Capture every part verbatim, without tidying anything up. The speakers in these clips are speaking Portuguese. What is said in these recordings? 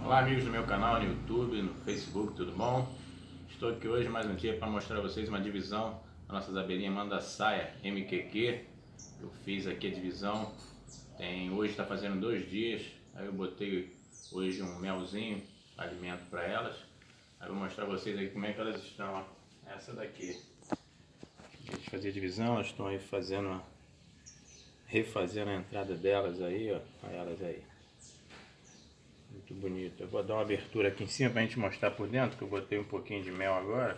Olá amigos do meu canal no YouTube, no Facebook, tudo bom? Estou aqui hoje mais um dia para mostrar a vocês uma divisão das nossas abelhinhas Mandaçaia M Q Q. Eu fiz aqui a divisão, tem, hoje está fazendo dois dias, aí eu botei hoje um melzinho, alimento para elas. Aí eu vou mostrar a vocês aqui como é que elas estão, ó. Essa daqui. Deixa eu fazer a divisão, elas estão aí fazendo, refazendo a entrada delas aí, ó, olha elas aí. Muito bonito. Eu vou dar uma abertura aqui em cima pra gente mostrar por dentro, que eu botei um pouquinho de mel agora.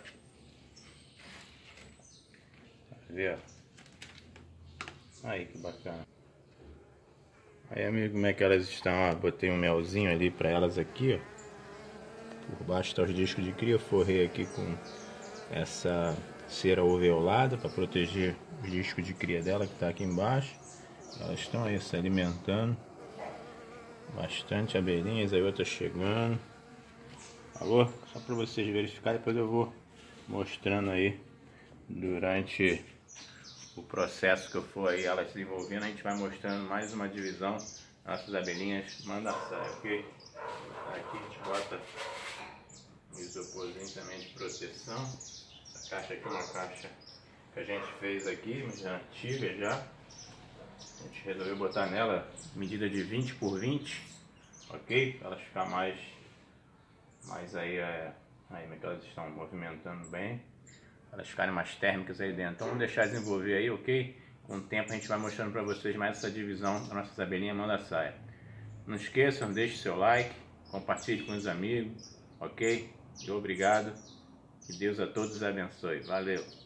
Tá vendo? Aí que bacana. Aí amigo, como é que elas estão? Ó, botei um melzinho ali pra elas aqui, ó. Por baixo tá os discos de cria, forrei aqui com essa cera alveolada para proteger os discos de cria dela que tá aqui embaixo. Elas estão aí se alimentando. Bastante abelhinhas, aí outras chegando. Alô? Só para vocês verificarem, depois eu vou mostrando aí durante o processo que eu for aí elas desenvolvendo. A gente vai mostrando mais uma divisão das nossas abelhinhas Mandaçaia, ok? Aqui a gente bota um isoporzinho também de proteção. Essa caixa aqui é uma caixa que a gente fez aqui, mas já antiga já. A gente resolveu botar nela medida de vinte por vinte, ok? Para elas ficar mais, mais aí, é, aí que elas estão movimentando bem, para elas ficarem mais térmicas aí dentro. Então vamos deixar desenvolver aí, ok? Com o tempo a gente vai mostrando para vocês mais essa divisão das nossas abelhinhas Mandaçaia. Não esqueçam, deixe seu like, compartilhe com os amigos, ok? E obrigado, que Deus a todos abençoe. Valeu!